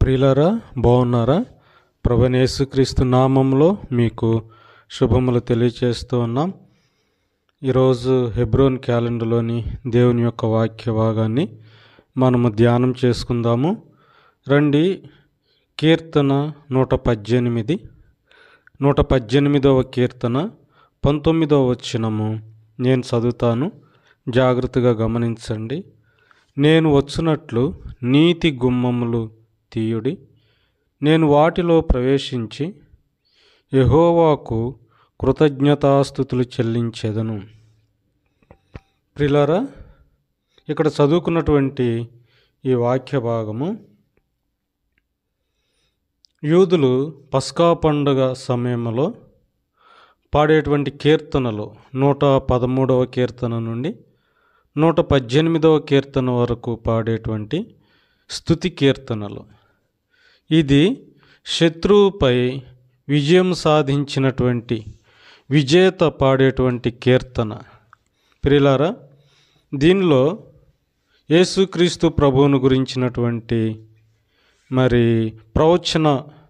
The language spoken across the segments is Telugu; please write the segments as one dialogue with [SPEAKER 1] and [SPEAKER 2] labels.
[SPEAKER 1] ప్రియులారా, బాగున్నారా? ప్రభువైన యేసుక్రీస్తు నామంలో మీకు శుభములు తెలియచేస్తూ ఉన్నాం. ఈరోజు హెబ్రోన్ క్యాలెండర్లోని దేవుని యొక్క వాక్య భాగాన్ని మనము ధ్యానం చేసుకుందాము. రండి. కీర్తన 118, 118వ కీర్తన 19వ వచనము నేను చదువుతాను, జాగ్రత్తగా గమనించండి. నేను వచ్చునట్లు నీతి గుమ్మములు తీయుడి, నేను వాటిలో ప్రవేశించి యెహోవాకు కృతజ్ఞతాస్తుతులు చెల్లించెదను. ప్రియులారా, ఇక్కడ చదువుకున్నటువంటి ఈ వాక్య భాగము యూదులు పస్కా పండుగ సమయంలో పాడేటువంటి కీర్తనలు 113వ కీర్తన నుండి 118వ కీర్తన వరకు పాడేటువంటి స్తుతి కీర్తనలు. ఇది శత్రువుపై విజయం సాధించినటువంటి విజేత పాడేటువంటి కీర్తన. ప్రియులారా, దీనిలో యేసుక్రీస్తు ప్రభువును గురించినటువంటి ప్రవచన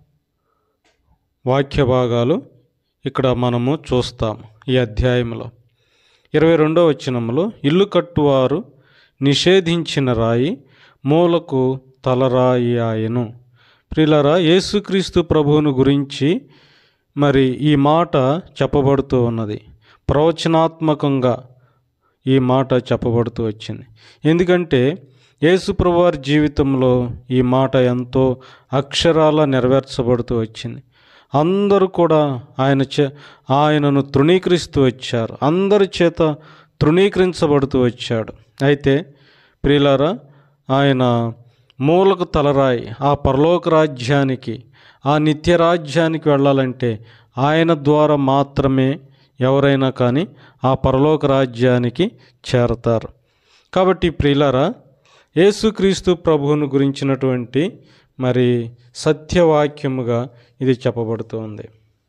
[SPEAKER 1] వాక్య భాగాలు ఇక్కడ మనము చూస్తాం. ఈ అధ్యాయంలో 22వ వచనంలో, ఇల్లు కట్టువారు నిషేధించిన రాయి మూలకు తలరాయి ఆయను. ప్రియులారా, యేసుక్రీస్తు ప్రభువును గురించి ఈ మాట చెప్పబడుతూ ఉన్నది. ప్రవచనాత్మకంగా ఈ మాట చెప్పబడుతూ వచ్చింది. ఎందుకంటే యేసు ప్రభువారి జీవితంలో ఈ మాట ఎంతో అక్షరాల నెరవేర్చబడుతూ వచ్చింది. అందరూ కూడా ఆయనను తృణీకరిస్తూ వచ్చారు. అందరి చేత తృణీకరించబడుతూ వచ్చాడు. అయితే ప్రియులారా, ఆయన మూలకు తలరాయి, ఆ పరలోక రాజ్యానికి, ఆ నిత్య రాజ్యానికి వెళ్ళాలంటే ఆయన ద్వారా మాత్రమే ఎవరైనా కానీ ఆ పరలోక రాజ్యానికి చేరతారు. కాబట్టి ప్రియులారా, యేసుక్రీస్తు ప్రభువును గురించినటువంటి సత్యవాక్యముగా ఇది చెప్పబడుతుంది.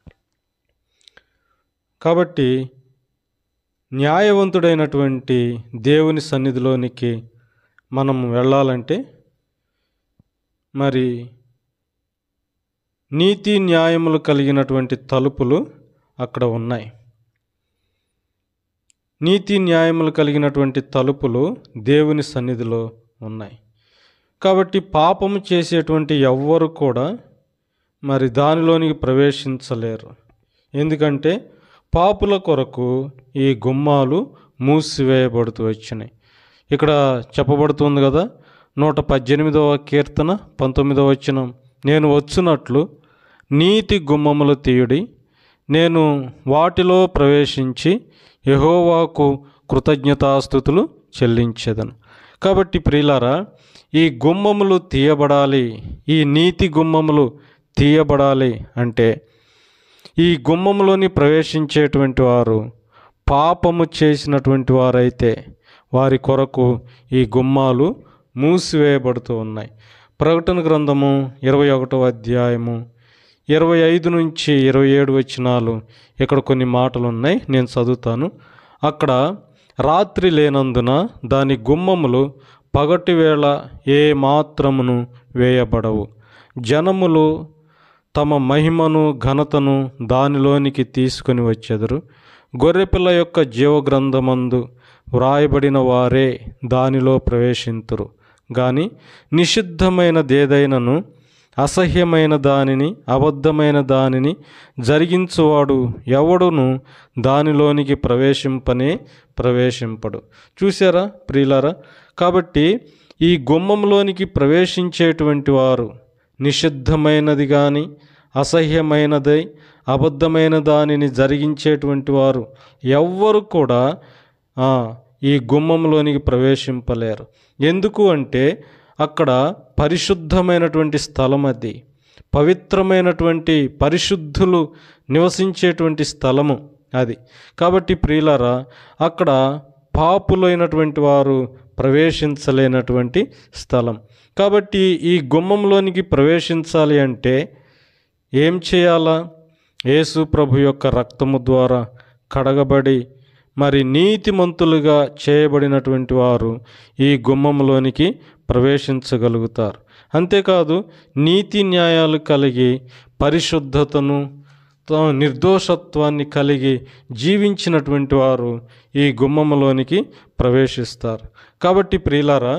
[SPEAKER 1] కాబట్టి న్యాయవంతుడైనటువంటి దేవుని సన్నిధిలోనికి మనం వెళ్ళాలంటే నీతి న్యాయములు కలిగినటువంటి తలుపులు అక్కడ ఉన్నాయి. నీతి న్యాయములు కలిగినటువంటి తలుపులు దేవుని సన్నిధిలో ఉన్నాయి. కాబట్టి పాపము చేసేటువంటి ఎవ్వరు కూడా దానిలోనికి ప్రవేశించలేరు. ఎందుకంటే పాపుల కొరకు ఈ గుమ్మాలు మూసివేయబడుతూ వచ్చినాయి. ఇక్కడ చెప్పబడుతుంది కదా, 118వ కీర్తన 19వ వచనం, నేను వచ్చునట్లు నీతి గుమ్మములు తీయుడి, నేను వాటిలో ప్రవేశించి యెహోవాకు కృతజ్ఞతాస్తుతులు చెల్లించెదను. కాబట్టి ప్రియులారా, ఈ గుమ్మములు తీయబడాలి, ఈ నీతి గుమ్మములు తీయబడాలి అంటే ఈ గుమ్మములోని ప్రవేశించేటువంటి వారు పాపము చేసినటువంటి వారైతే వారి కొరకు ఈ గుమ్మాలు మూసివేయబడుతూ ఉన్నాయి. ప్రకటన గ్రంథము 21వ అధ్యాయము 25 నుంచి 27 వచనాలు, ఇక్కడ కొన్ని మాటలు ఉన్నాయి, నేను చదువుతాను. అక్కడ రాత్రి లేనందున దాని గుమ్మములు పగటి వేళ ఏ మాత్రమును వేయబడవు. జనములు తమ మహిమను ఘనతను దానిలోనికి తీసుకొని వచ్చెదరు. గొర్రెపిల్ల యొక్క జీవగ్రంథమందు వ్రాయబడిన వారే దానిలో ప్రవేశింతురు. గాని నిషిద్ధమైనదేదైనను అసహ్యమైన దానిని అబద్ధమైన దానిని జరిగించువాడు ఎవడును దానిలోనికి ప్రవేశింపడు. చూసారా ప్రియులారా? కాబట్టి ఈ గుమ్మంలోనికి ప్రవేశించేటువంటి వారు నిషిద్ధమైనది కానీ అసహ్యమైనది అబద్ధమైన దానిని జరిగించేటువంటి వారు ఎవ్వరు కూడా ఈ గుమ్మంలోనికి ప్రవేశింపలేరు. ఎందుకు అంటే అక్కడ పరిశుద్ధమైనటువంటి స్థలం, అది పవిత్రమైనటువంటి పరిశుద్ధులు నివసించేటువంటి స్థలము అది. కాబట్టి ప్రియులారా, అక్కడ పాపులైనటువంటి వారు ప్రవేశించలేనటువంటి స్థలం. కాబట్టి ఈ గుమ్మంలోనికి ప్రవేశించాలి అంటే ఏం చేయాలా? యేసు ప్రభు యొక్క రక్తము ద్వారా కడగబడి నీతిమంతులుగా చేయబడినటువంటి వారు ఈ గుమ్మంలోనికి ప్రవేశించగలుగుతారు. అంతేకాదు నీతి న్యాయాలు కలిగి పరిశుద్ధతను నిర్దోషత్వాన్ని కలిగి జీవించినటువంటి వారు ఈ గుమ్మములోనికి ప్రవేశిస్తారు. కాబట్టి ప్రియులారా,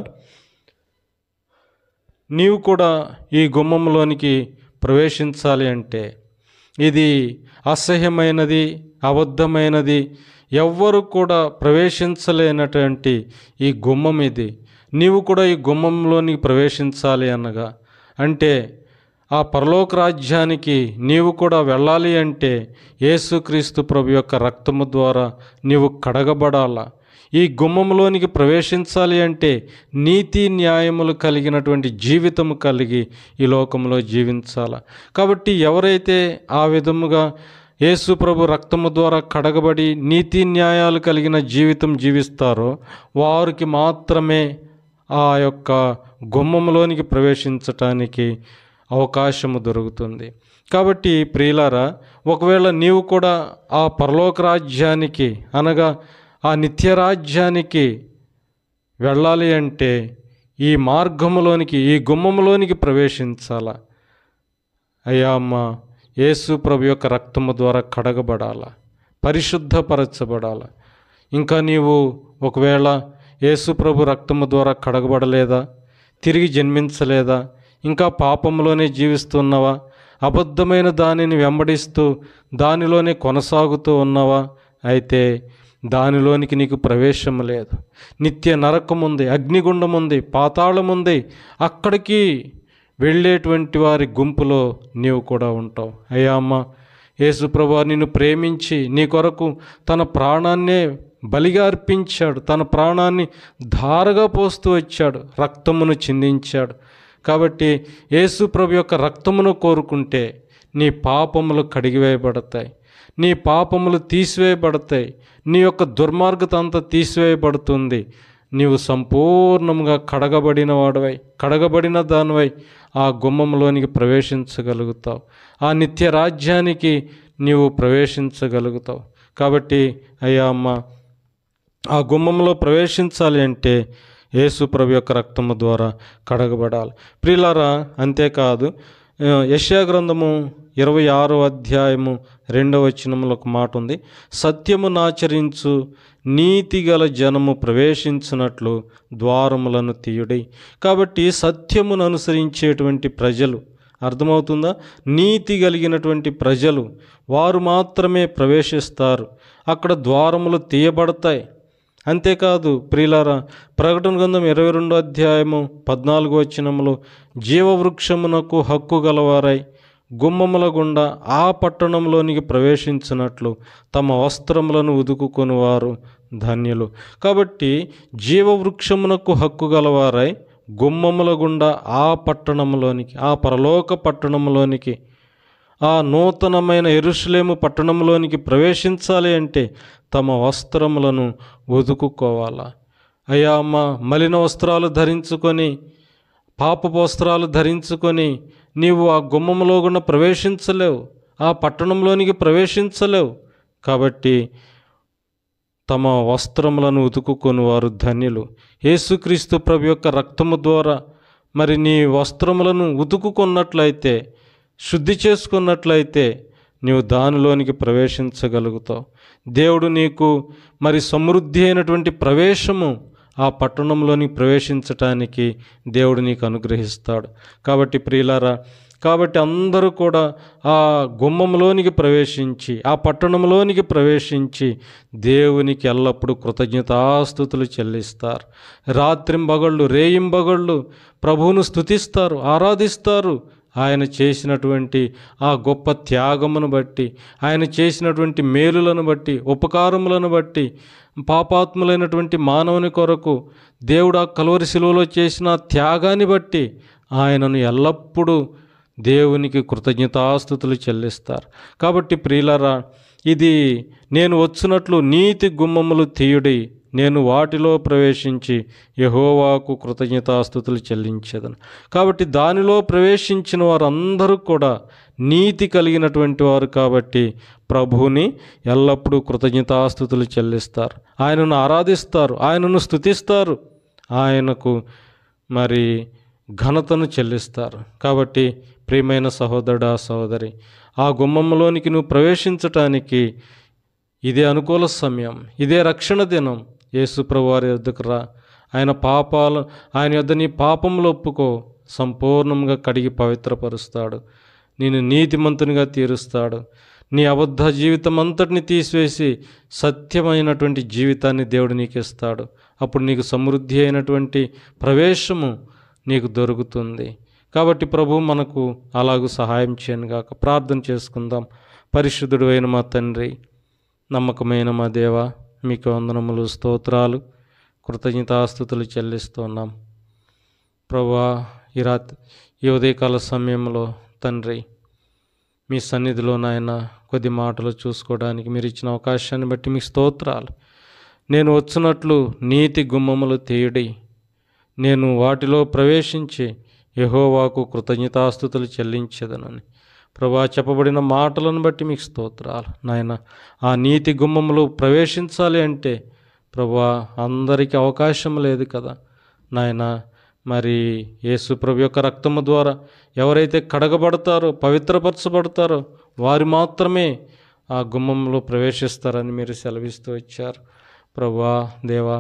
[SPEAKER 1] నీవు కూడా ఈ గుమ్మంలోనికి ప్రవేశించాలి అంటే ఇది అసహ్యమైనది, అబద్ధమైనది, ఎవ్వరు కూడా ప్రవేశించలేనటువంటి ఈ గుమ్మం ఇది. నీవు కూడా ఈ గుమ్మంలోనికి ప్రవేశించాలి అనగా అంటే ఆ పరలోక రాజ్యానికి నీవు కూడా వెళ్ళాలి అంటే యేసుక్రీస్తు ప్రభు యొక్క రక్తము ద్వారా నీవు కడగబడాలా. ఈ గుమ్మంలోనికి ప్రవేశించాలి అంటే నీతి న్యాయములు కలిగినటువంటి జీవితము కలిగి ఈ లోకంలో జీవించాలి. కాబట్టి ఎవరైతే ఆ విధముగా యేసు ప్రభు రక్తము ద్వారా కడగబడి నీతి న్యాయాలు కలిగిన జీవితం జీవిస్తారో వారికి మాత్రమే ఆ యొక్క గుమ్మంలోనికి ప్రవేశించటానికి అవకాశము దొరుకుతుంది. కాబట్టి ప్రియులారా, ఒకవేళ నీవు కూడా ఆ పరలోక రాజ్యానికి అనగా ఆ నిత్యరాజ్యానికి వెళ్ళాలి అంటే ఈ మార్గములోనికి, ఈ గుమ్మములోనికి ప్రవేశించాల. అయ్యా అమ్మ, యేసు ప్రభు యొక్క రక్తము ద్వారా కడగబడాల, పరిశుద్ధపరచబడాల. ఇంకా నీవు ఒకవేళ యేసు ప్రభు రక్తము ద్వారా కడగబడలేదా, తిరిగి జన్మించలేదా, ఇంకా పాపంలోనే జీవిస్తున్నావా, అబద్ధమైన దానిని వెంబడిస్తూ దానిలోనే కొనసాగుతూ ఉన్నావా, అయితే దానిలోనికి నీకు ప్రవేశం లేదు. నిత్య నరకముంది, అగ్నిగుండముంది, పాతాళముంది, అక్కడికి వెళ్ళేటువంటి వారి గుంపులో నీవు కూడా ఉంటావు. అయ్యా అమ్మ, యేసుప్రభు నిన్ను ప్రేమించి నీ కొరకు తన ప్రాణాన్నే బలిగా అర్పించాడు, తన ప్రాణాన్ని ధారగా పోస్తూ వచ్చాడు, రక్తమును చిందించాడు. కాబట్టి యేసుప్రభు యొక్క రక్తమును కోరుకుంటే నీ పాపములు కడిగివేయబడతాయి, నీ పాపములు తీసివేయబడతాయి, నీ యొక్క దుర్మార్గత అంతా తీసివేయబడుతుంది. నీవు సంపూర్ణంగా కడగబడిన వాడివై, కడగబడిన దానివై ఆ గుమ్మంలోనికి ప్రవేశించగలుగుతావు, ఆ నిత్య రాజ్యానికి నీవు ప్రవేశించగలుగుతావు. కాబట్టి అయ్యా అమ్మ, ఆ గుమ్మంలో ప్రవేశించాలి అంటే యేసు ప్రభు యొక్క రక్తము ద్వారా కడగబడాలి. ప్రియులారా, అంతేకాదు యెషయా గ్రంథము 26వ అధ్యాయము 2వ వచనంలో ఒక మాట ఉంది, సత్యమును ఆచరించు నీతిగల జనము ప్రవేశించినట్లు ద్వారములను తీయుడి. కాబట్టి సత్యమును అనుసరించేటువంటి ప్రజలు, అర్థమవుతుందా, నీతి కలిగినటువంటి ప్రజలు వారు మాత్రమే ప్రవేశిస్తారు, అక్కడ ద్వారములు తీయబడతాయి. అంతేకాదు ప్రియులారా, ప్రకటన గ్రంథం 22వ అధ్యాయము 14వ వచనములో జీవవృక్షమునకు హక్కు గలవారై గుమ్మముల గుండా ఆ పట్టణంలోనికి ప్రవేశించినట్లు తమ వస్త్రములను ఉదుకుకొని వారు ధన్యులు. కాబట్టి జీవవృక్షమునకు హక్కు గలవారై గుమ్మముల గుండా ఆ పట్టణంలోనికి, ఆ పరలోక పట్టణంలోనికి, ఆ నూతనమైన యెరూషలేము పట్టణంలోనికి ప్రవేశించాలి అంటే తమ వస్త్రములను ఉదుకుకోవాలా. అయ్యా అమ్మ, మలిన వస్త్రాలు ధరించుకొని, పాపపు వస్త్రాలు ధరించుకొని నీవు ఆ గుమ్మంలో గుండా ప్రవేశించలేవు, ఆ పట్టణంలోనికి ప్రవేశించలేవు. కాబట్టి తమ వస్త్రములను ఉతుకుకొని వారు ధన్యులు. యేసుక్రీస్తు ప్రభు యొక్క రక్తము ద్వారా మరి నీ వస్త్రములను ఉతుకుకున్నట్లయితే, శుద్ధి చేసుకున్నట్లయితే నీవు దానిలోనికి ప్రవేశించగలుగుతావు. దేవుడు నీకు మరి సమృద్ధి అయినటువంటి ప్రవేశము ఆ పట్టణంలోని ప్రవేశించటానికి దేవుడు నీకు అనుగ్రహిస్తాడు. కాబట్టి ప్రియులారా, కాబట్టి అందరూ కూడా ఆ గుమ్మంలోనికి ప్రవేశించి, ఆ పట్టణంలోనికి ప్రవేశించి దేవునికి ఎల్లప్పుడూ కృతజ్ఞతాస్తుతులు చెల్లిస్తారు. రాత్రింబగళ్ళు, రేయింబగళ్ళు ప్రభువును స్తుతిస్తారు, ఆరాధిస్తారు. ఆయన చేసినటువంటి ఆ గొప్ప త్యాగమును బట్టి, ఆయన చేసినటువంటి మేలులను బట్టి, ఉపకారములను బట్టి, పాపాత్ములైనటువంటి మానవుని కొరకు దేవుడు ఆ కలువరి శిలువలో చేసిన త్యాగాన్ని బట్టి ఆయనను ఎల్లప్పుడూ దేవునికి కృతజ్ఞతాస్తుతులు చెల్లిస్తారు. కాబట్టి ప్రియులారా, ఇది నేను వచ్చినట్లు నీతి గుమ్మములు తీయుడి, నేను వాటిలో ప్రవేశించి యెహోవాకు కృతజ్ఞతాస్తుతులు చెల్లించేదను. కాబట్టి దానిలో ప్రవేశించిన వారందరూ కూడా నీతి కలిగినటువంటి వారు కాబట్టి ప్రభువుని ఎల్లప్పుడూ కృతజ్ఞతాస్తుతులు చెల్లిస్తారు, ఆయనను ఆరాధిస్తారు, ఆయనను స్తుతిస్తారు, ఆయనకు మరి ఘనతను చెల్లిస్తారు. కాబట్టి ప్రియమైన సహోదరుడా సహోదరి, ఆ గుమ్మంలోనికి నువ్వు ప్రవేశించటానికి ఇదే అనుకూల సమయం, ఇదే రక్షణ దినం. యేసు ప్రభువారి యొద్దకు రా. ఆయన యొద్ద నీ పాపములు ఒప్పుకో, సంపూర్ణంగా కడిగి పవిత్రపరుస్తాడు. నేను నీతిమంతునిగా తీరుస్తాడు. నీ అబద్ధ జీవితం అంతటిని తీసివేసి సత్యమైనటువంటి జీవితాన్ని దేవుడు నీకు ఇస్తాడు. అప్పుడు నీకు సమృద్ధి అయినటువంటి ప్రవేశము నీకు దొరుకుతుంది. కాబట్టి ప్రభు మనకు అలాగూ సహాయం చేయనుగాక. ప్రార్థన చేసుకుందాం. పరిశుద్ధుడు అయిన మా తండ్రి, నమ్మకమైన మా దేవ, మీకు వందనములు, స్తోత్రాలు, కృతజ్ఞతాస్తుతులు చెల్లిస్తున్నాం. ప్రభువా, ఈ ఉదయకాల సమయంలో తండ్రి, మీ సన్నిధిలో నాయన కొద్ది మాటలు చూసుకోవడానికి మీరు ఇచ్చిన అవకాశాన్ని బట్టి మీకు స్తోత్రాలు. నేను వచ్చినట్లు నీతి గుమ్మములు తీయడి, నేను వాటిలో ప్రవేశించి యెహోవాకు కృతజ్ఞతాస్తుతులు చెల్లించేదనని ప్రభువా చెప్పబడిన మాటలను బట్టి మీకు స్తోత్రాలు. నాయన, ఆ నీతి గుమ్మములు ప్రవేశించాలి అంటే ప్రభువా అందరికీ అవకాశం లేదు కదా నాయన. మరి యేసు ప్రభు యొక్క రక్తము ద్వారా ఎవరైతే కడగబడతారో, పవిత్రపరచబడతారో వారు మాత్రమే ఆ గుమ్మంలో ప్రవేశిస్తారని మీరు సెలవిస్తూ వచ్చారు. ప్రభువా దేవా,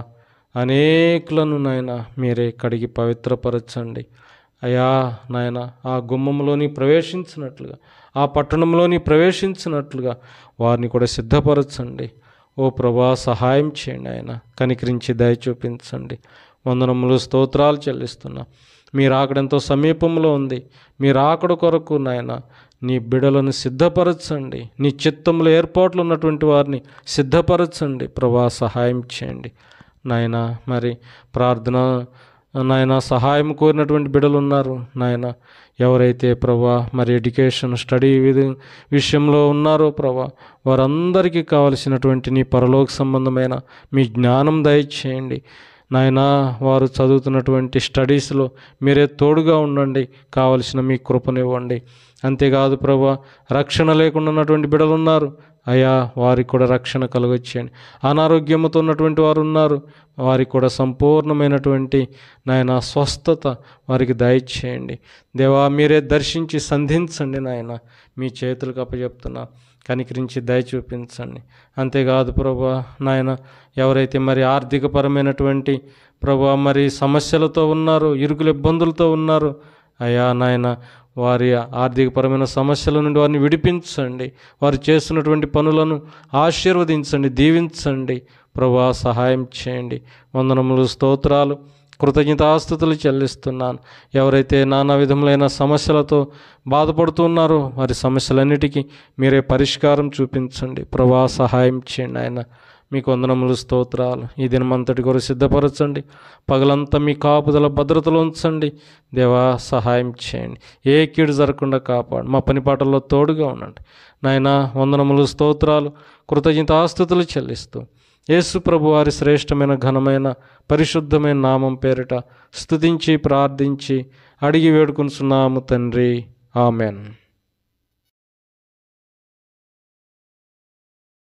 [SPEAKER 1] అనేకులను నాయన మీరే కడిగి పవిత్రపరచండి అయ్యా. నాయన, ఆ గుమ్మంలోని ప్రవేశించినట్లుగా, ఆ పట్టణంలోని ప్రవేశించినట్లుగా వారిని కూడా సిద్ధపరచండి. ఓ ప్రభువా, సహాయం చేయండి ఆయన, కనికరించి దయ చూపించండి. వందనములు, స్తోత్రాలు చెల్లిస్తున్నా. మీ రాకడెంతో సమీపంలో ఉంది. మీ రాకడ కొరకు నాయన నీ బిడలను సిద్ధపరచండి. నీ చిత్తంలో ఏర్పాట్లు ఉన్నటువంటి వారిని సిద్ధపరచండి. ప్రభువా, సహాయం చేయండి నాయన. మరి ప్రార్థన నాయన సహాయం కోరినటువంటి బిడలు ఉన్నారు నాయన. ఎవరైతే ప్రభువా మరి ఎడ్యుకేషన్ స్టడీ విషయంలో ఉన్నారో ప్రభువా, వారందరికీ కావలసినటువంటి నీ పరలోక సంబంధమైన మీ జ్ఞానం దయచేయండి నాయన. వారు చదువుతున్నటువంటి స్టడీస్లో మీరే తోడుగా ఉండండి, కావలసిన మీ కృపనివ్వండి. అంతేకాదు ప్రభువా, రక్షణ లేకుండా ఉన్నటువంటి బిడ్డలు ఉన్నారు అయ్యా, వారికి కూడా రక్షణ కలుగొచ్చేయండి. అనారోగ్యంతో ఉన్నటువంటి వారు ఉన్నారు, వారికి కూడా సంపూర్ణమైనటువంటి నాయన స్వస్థత వారికి దయచేయండి. దేవా, మీరే దర్శించి సంధించండి నాయన. మీ చేతులకు అప్పచెప్తున్నా, కనికరించి దయ చూపించండి. అంతేకాదు ప్రభువా నాయన, ఎవరైతే మరి ఆర్థికపరమైనటువంటి ప్రభువా మరి సమస్యలతో ఉన్నారో, ఇరుకుల ఇబ్బందులతో ఉన్నారో అయ్యా నాయన, వారి ఆర్థికపరమైన సమస్యల నుండి వారిని విడిపించండి. వారు చేస్తున్నటువంటి పనులను ఆశీర్వదించండి, దీవించండి. ప్రభువా, సహాయం చేయండి. వందనములు, స్తోత్రాలు, కృతజ్ఞతాస్తుతులు చెల్లిస్తున్నాను. ఎవరైతే నానా విధములైన సమస్యలతో బాధపడుతున్నారో వారి సమస్యలన్నిటికీ మీరే పరిష్కారం చూపించండి. ప్రభువా, సహాయం చేయండి ఆయన. మీకు వందనములు, స్తోత్రాలు. ఈ దినమంతటి కొరకు సిద్ధపరచండి. పగలంతా మీ కాపుదల భద్రతలో ఉంచండి. దేవా, సహాయం చేయండి. ఏ కీడు జరగకుండా కాపాడు. మా పని పాటల్లో తోడుగా ఉండండి నాయన. వందనములు, స్తోత్రాలు, కృతజ్ఞతాస్తుతులు చెల్లిస్తూ యేసు ప్రభు వారి శ్రేష్టమైన ఘనమైన పరిశుద్ధమైన నామం పేరిట స్తుతించి ప్రార్థించి అడిగి వేడుకొనుచున్నాము తండ్రి. ఆమెన్.